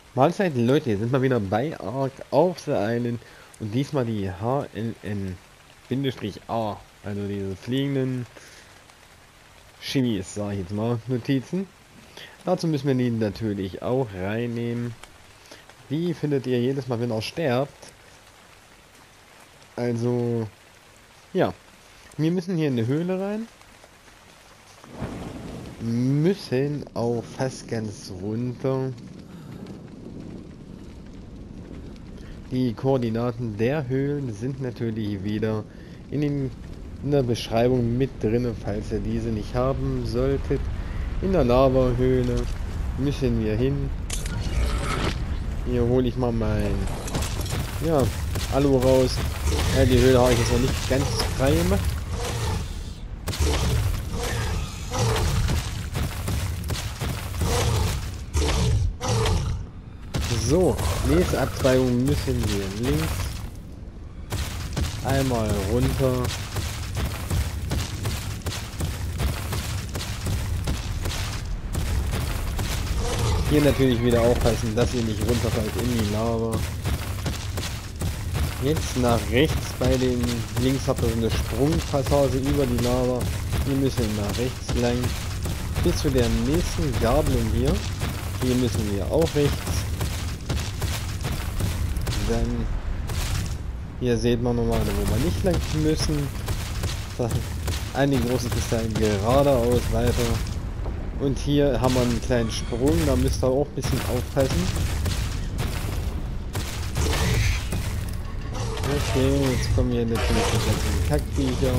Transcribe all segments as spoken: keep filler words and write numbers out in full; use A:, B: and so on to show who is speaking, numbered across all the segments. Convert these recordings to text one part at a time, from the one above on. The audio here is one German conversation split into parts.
A: Mahlzeit, Leute, hier sind wir wieder bei Ark auf The Island und diesmal die H L N-A, also diese fliegenden Chimis, sag ich jetzt mal, Notizen. Dazu müssen wir die natürlich auch reinnehmen. Die findet ihr jedes Mal, wenn er sterbt. Also, ja, wir müssen hier in eine Höhle rein. Müssen auch fast ganz runter. Die Koordinaten der Höhlen sind natürlich wieder in, den, in der Beschreibung mit drin, falls ihr diese nicht haben solltet. In der Lava-Höhle müssen wir hin. Hier hole ich mal mein ja, Alu raus. Ja, die Höhle habe ich jetzt noch nicht ganz frei gemacht. So, nächste Abzweigung müssen wir links einmal runter. Hier natürlich wieder aufpassen, dass ihr nicht runterfällt in die Lava. Jetzt nach rechts bei den links habt ihr so eine Sprungpassage über die Lava. Hier müssen wir nach rechts lang bis zu der nächsten Gabelung hier. Hier müssen wir auch rechts. Dann hier seht man nochmal, wo wir nicht lang müssen. Einige große Kristallen geradeaus weiter. Und hier haben wir einen kleinen Sprung, da müsst ihr auch ein bisschen aufpassen. Okay, jetzt kommen hier natürlich die ganzen Kackviecher.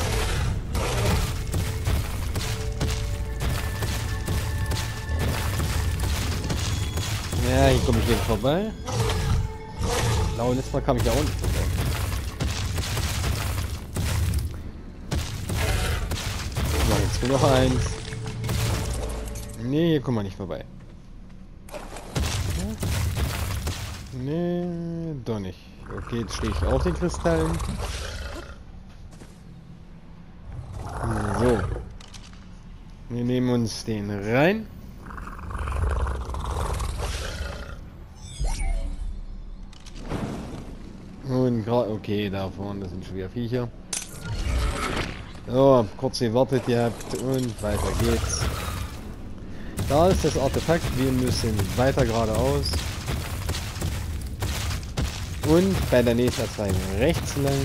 A: Ja, hier komme ich hier vorbei. Genau, letztes Mal kam ich ja auch nicht vorbei. So, jetzt nur noch eins. Nee, hier kommen wir nicht vorbei. Nee, doch nicht. Okay, jetzt stehe ich auf den Kristallen. So. Wir nehmen uns den rein. Und gerade, okay, da vorne sind schon wieder Viecher. So, kurz gewartet gehabt und weiter geht's. Da ist das Artefakt, wir müssen weiter geradeaus. Und bei der nächsten Abzweigung rechts lang.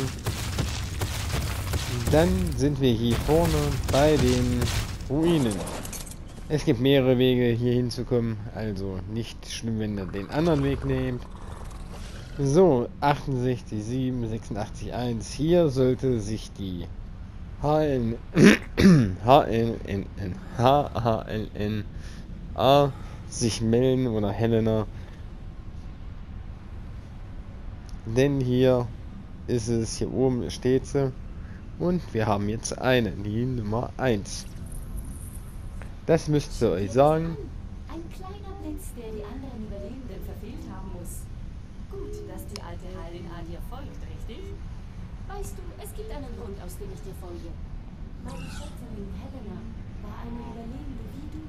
A: Dann sind wir hier vorne bei den Ruinen. Es gibt mehrere Wege hier hinzukommen, also nicht schlimm, wenn ihr den anderen Weg nehmt. So, achtundsechzig, sieben, sechsundachtzig, eins. Hier sollte sich die H L N H L N H H L N A sich melden oder Helena. Denn hier ist es, hier oben steht sie. Und wir haben jetzt eine, die Nummer eins. Das müsst ihr euch sagen.
B: Ein kleiner Blitz, der die anderen Überlebenden verfehlt haben muss. Gut, dass die alte Heilin A dir folgt, richtig? Weißt du, es gibt einen Grund, aus dem ich dir folge. Meine Schöpferin Helena war eine Überlebende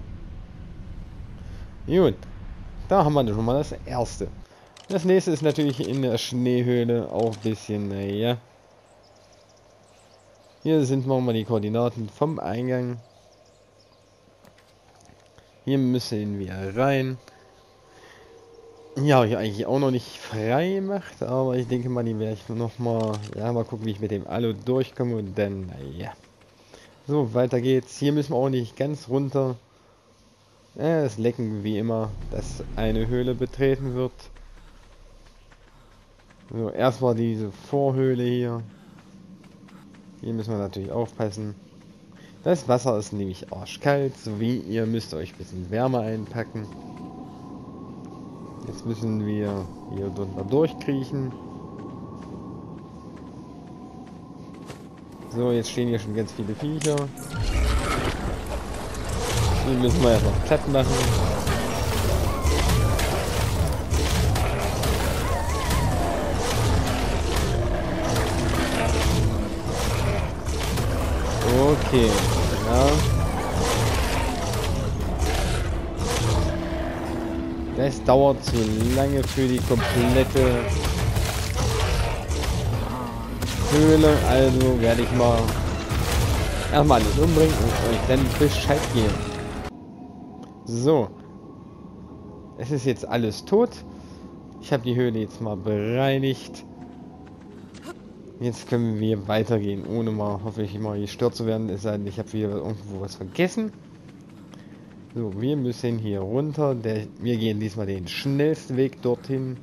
B: wie du.
A: Gut, da haben wir schon mal das erste. Das nächste ist natürlich in der Schneehöhle, auch ein bisschen, naja. Hier sind nochmal die Koordinaten vom Eingang. Hier müssen wir rein. Ja, habe ich eigentlich auch noch nicht frei gemacht, aber ich denke mal, die werde ich noch mal, ja, mal gucken, wie ich mit dem Alu durchkomme und dann, naja. So, weiter geht's. Hier müssen wir auch nicht ganz runter. Ja, es lecken wie immer, dass eine Höhle betreten wird. So, erstmal diese Vorhöhle hier. Hier müssen wir natürlich aufpassen. Das Wasser ist nämlich arschkalt, so wie ihr müsst euch ein bisschen Wärme einpacken. Jetzt müssen wir hier drunter durchkriechen. So, jetzt stehen hier schon ganz viele Viecher. Die müssen wir erst noch platt machen. Okay, ja. Das dauert zu lange für die komplette Höhle, also werde ich mal erstmal alles umbringen und euch dann Bescheid geben. So. Es ist jetzt alles tot. Ich habe die Höhle jetzt mal bereinigt. Jetzt können wir weitergehen, ohne mal hoffentlich mal gestört zu werden. Es sei denn, ich habe wieder irgendwo was vergessen. So, wir müssen hier runter. Der, wir gehen diesmal den schnellsten Weg dorthin.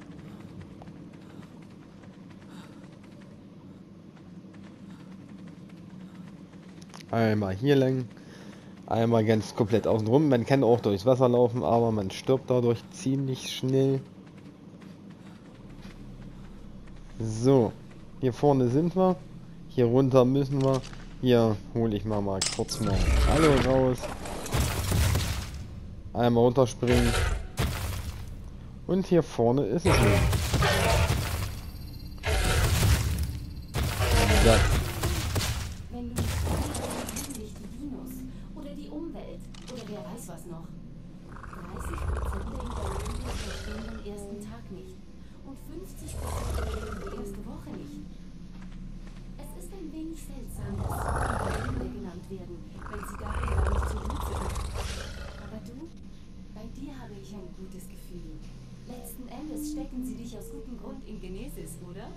A: Einmal hier lang. Einmal ganz komplett außen rum. Man kann auch durchs Wasser laufen, aber man stirbt dadurch ziemlich schnell. So. Hier vorne sind wir. Hier runter müssen wir. Hier hole ich mal, mal kurz mal alle raus. Einmal runterspringen. Und hier vorne ist es nun. Ja.
B: Wenn du nicht die Dinos oder die Umwelt oder wer weiß was noch. dreißig Prozent der Überlebenden verstehen den ersten Tag nicht. Und fünfzig Prozent überleben die erste Woche nicht. Es ist ein wenig seltsam, dass Überlebende genannt werden, wenn sie dafür gar nicht so gut sind. Aber du, bei dir habe ich ein gutes Gefühl. Letzten Endes stecken sie dich aus gutem Grund in Genesis, oder?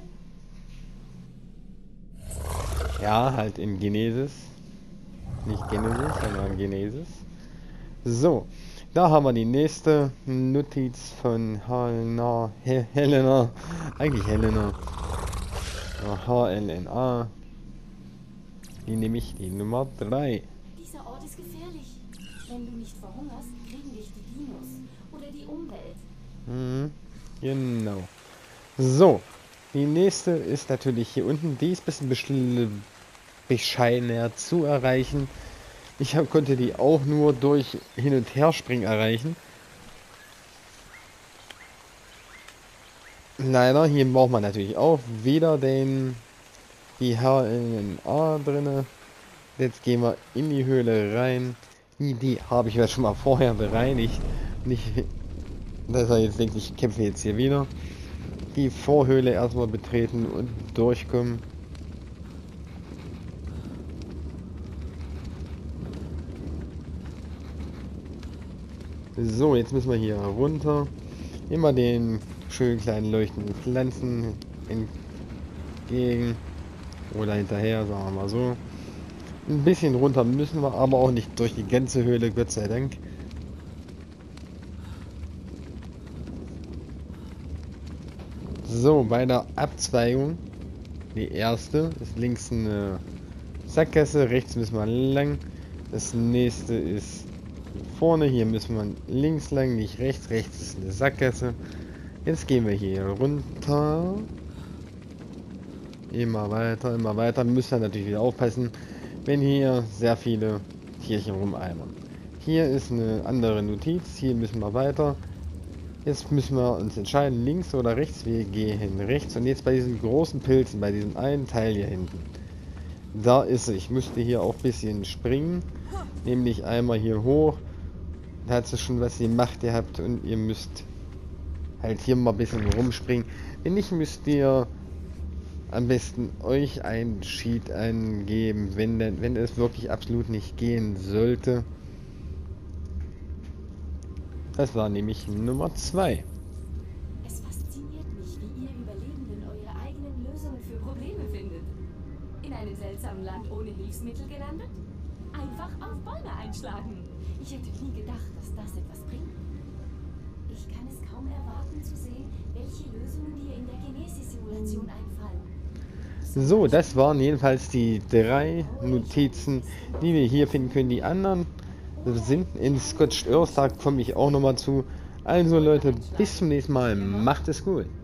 A: Ja, halt in Genesis. Nicht Genesis, sondern Genesis. So, da haben wir die nächste Notiz von Helena. He Helena. Eigentlich Helena. H L N A. Die nehme ich die Nummer drei.
B: Dieser Ort ist gefährlich. Wenn du nicht verhungerst, kriegen dich die Dinos oder die Umwelt.
A: Mhm, genau. So, die nächste ist natürlich hier unten. Die ist ein bisschen bescheidener zu erreichen. Ich hab, konnte die auch nur durch Hin- und Herspringen erreichen. Leider, hier braucht man natürlich auch wieder den die H L N A drinne. Jetzt gehen wir in die Höhle rein. Die, die habe ich ja schon mal vorher bereinigt. Nicht, dass er jetzt denkt, ich kämpfe jetzt hier wieder. Die Vorhöhle erstmal betreten und durchkommen. So, jetzt müssen wir hier runter. Immer den schönen kleinen leuchtenden Pflanzen entgegen. Oder hinterher, sagen wir mal so. Ein bisschen runter müssen wir, aber auch nicht durch die ganze Höhle, Gott sei Dank. So, bei der Abzweigung, die erste, ist links eine Sackgasse, rechts müssen wir lang. Das nächste ist vorne, hier müssen wir links lang, nicht rechts, rechts ist eine Sackgasse. Jetzt gehen wir hier runter. Immer weiter, immer weiter. Müssen wir natürlich wieder aufpassen, wenn hier sehr viele Tierchen rumeimern. Hier ist eine andere Notiz, hier müssen wir weiter. Jetzt müssen wir uns entscheiden, links oder rechts. Wir gehen rechts und jetzt bei diesen großen Pilzen, bei diesem einen Teil hier hinten. Da ist es. Ich müsste hier auch ein bisschen springen. Nämlich einmal hier hoch. Da hat es schon was gemacht gehabt und ihr müsst halt hier mal ein bisschen rumspringen. Wenn nicht, müsst ihr am besten euch ein Cheat eingeben, wenn, denn, wenn es wirklich absolut nicht gehen sollte. Das war nämlich Nummer zwei.
B: Es fasziniert mich, wie ihr Überlebenden eure eigenen Lösungen für Probleme findet. In einem seltsamen Land ohne Hilfsmittel gelandet? Einfach auf Bäume einschlagen. Ich hätte nie gedacht, dass das etwas bringt. Ich kann es kaum erwarten zu sehen, welche Lösungen dir in der Genesis-Simulation einfallen.
A: So, das waren jedenfalls die drei Notizen, die wir hier finden können. Die anderen sind in Scorched Earth, da komme ich auch nochmal zu. Also Leute, bis zum nächsten Mal. Macht es gut.